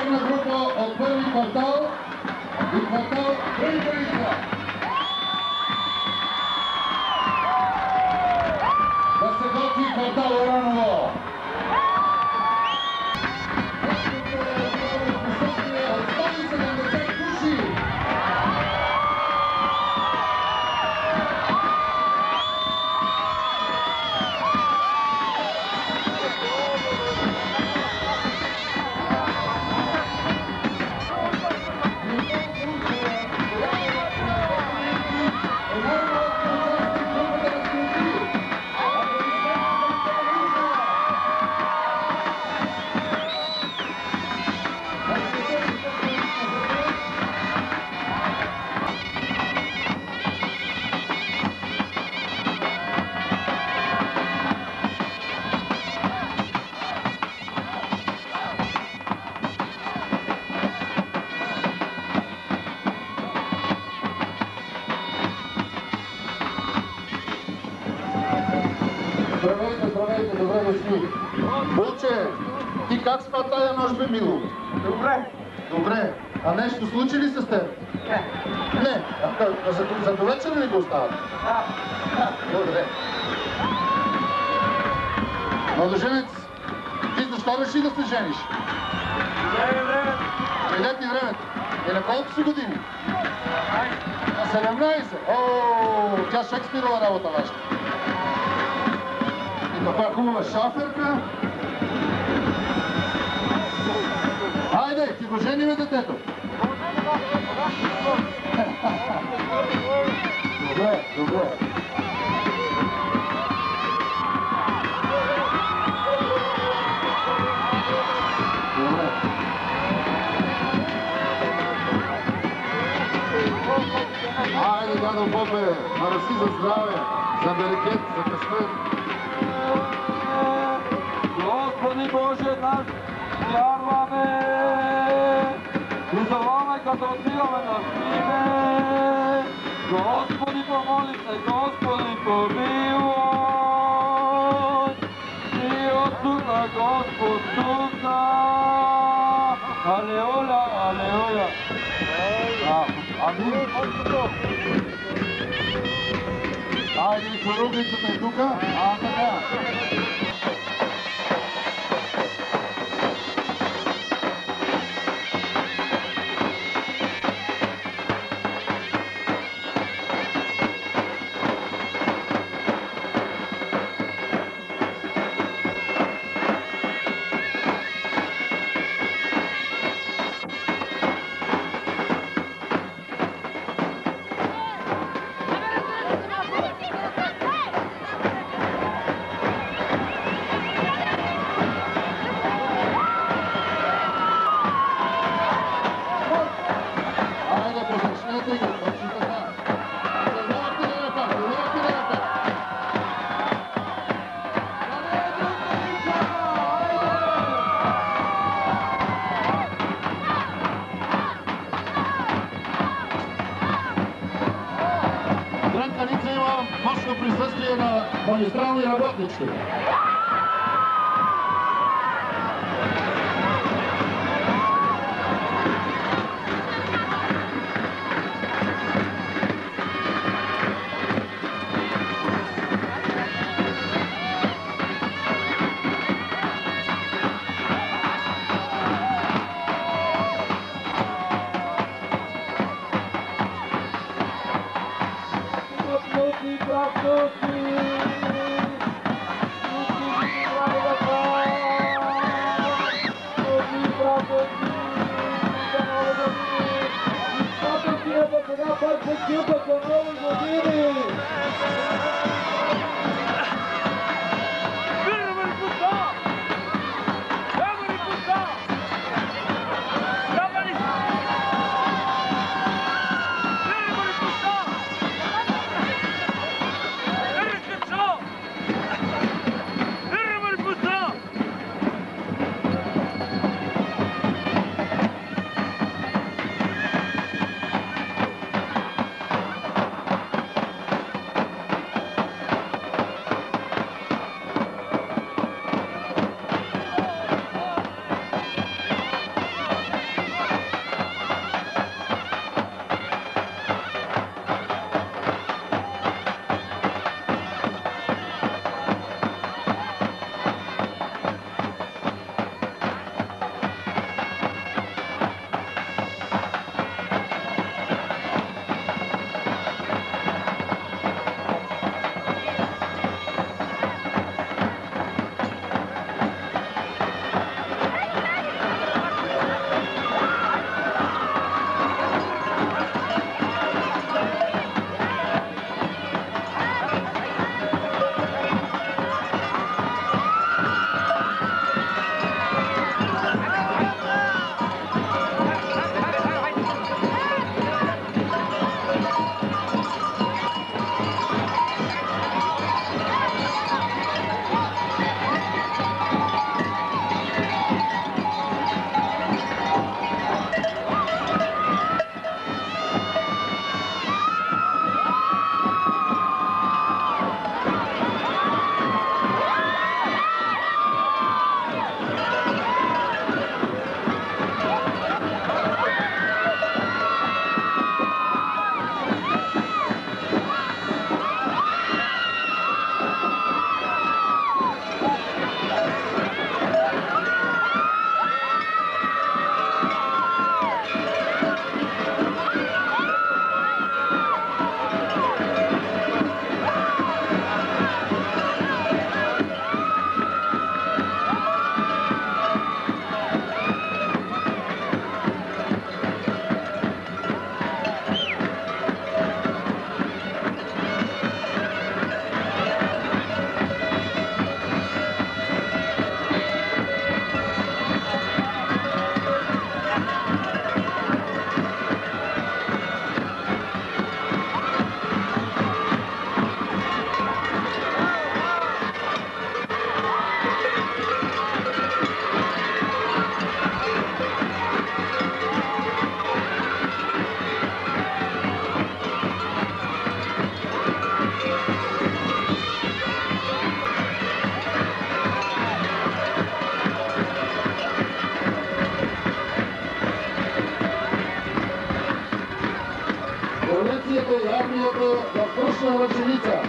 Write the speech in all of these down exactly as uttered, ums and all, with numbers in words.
Специална група от първи квартал и квартал Приборица. Да се готви квартал Ораново. Здравейте, здравейте, добре дошли. Булче, ти как спа тая нощ, бе, мило? Добре. Добре. А нещо случи ли се с теб? Не. Не. А, а за, за до вечер ли го остават? Да. Добре. Младоженец, ти защо реши да се жениш? Време, време. Дойде ти времето. И на колко си години? На седемнайсет. О, тя Шекспирова работа ваша. И каква хубава шаферка. Хайде, ти го жениме детето. Добре, добре. Добре. Хайде, дядо Бобе, мърси за здраве, за берекет, за късмет. Господи Боже наш, вярваме и за вами като отиваме на сниме. Господи помоли се, Господи помилуй. И от тука, Господ тука. Алеуля, алеуля. Амин. Айде, хорубницата е тука. А, така. Гранканица има мощно присъствие на магистрални работници. Господи, Точна ръченица.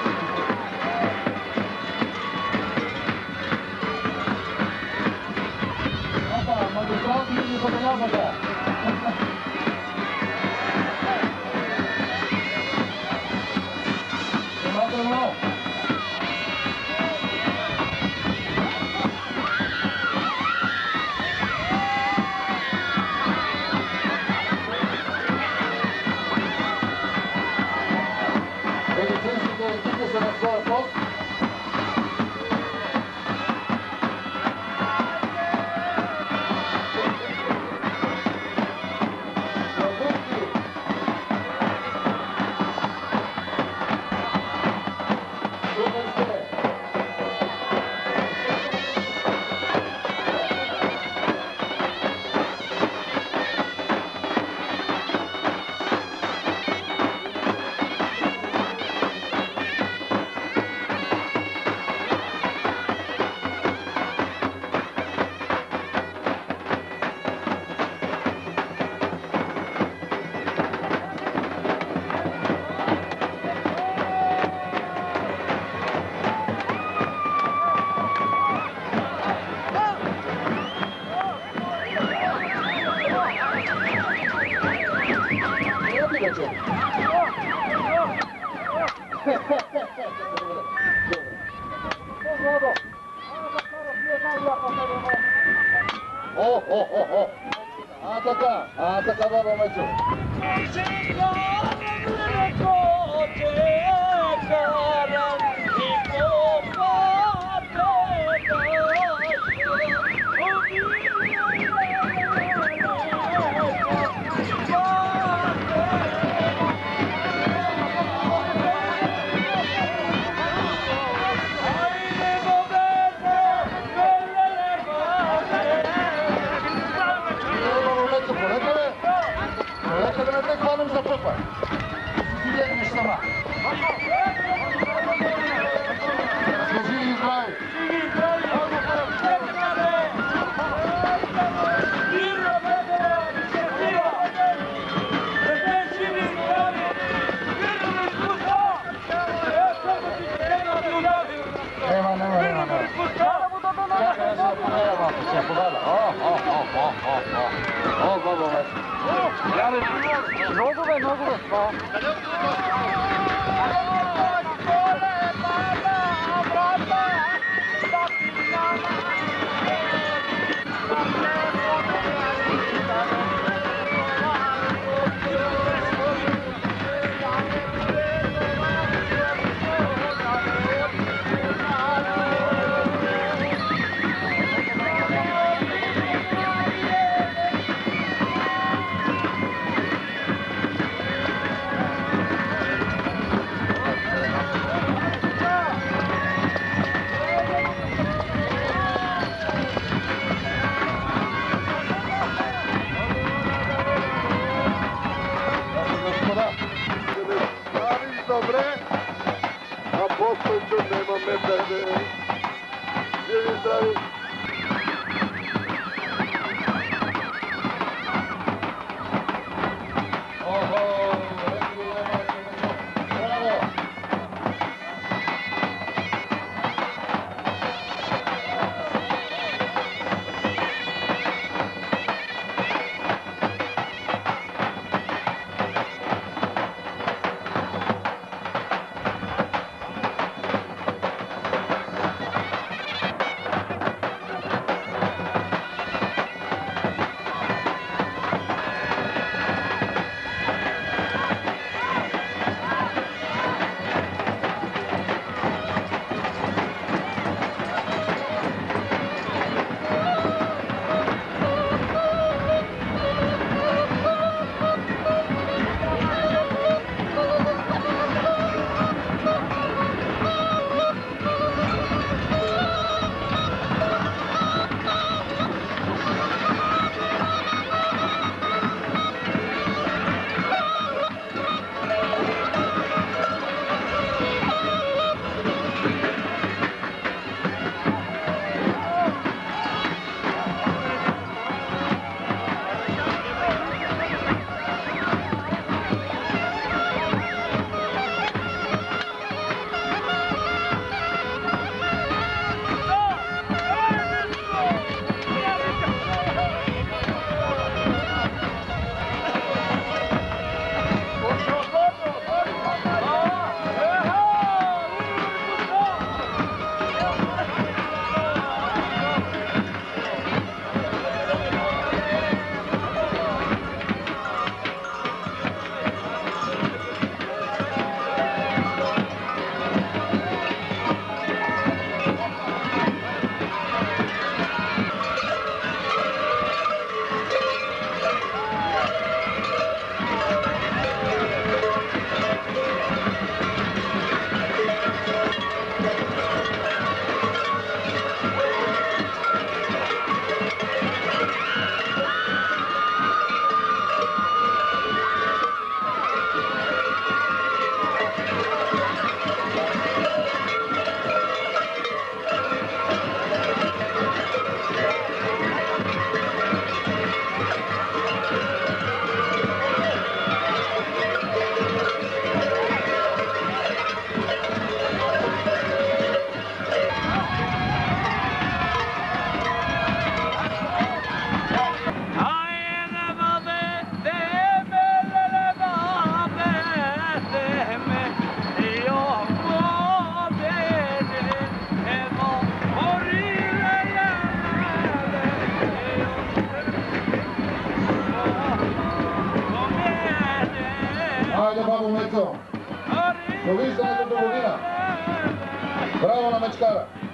Опа, магистралки ни забелязаха. Внимателно. Медицинските екипи са на своя пост. О, о, о, о! А така, а така, баба Мечо. Полека да не те хванем за пъпа. Си легнеш сама. Сме живи и здрави. Нема, нема, нема, нема. Чакай, аз ще подая малко, ще подая. О, о, о, о, о, о. О, баба Мечо. Много бе, много бе. Lovi za domovina. Bravo na Mečkara.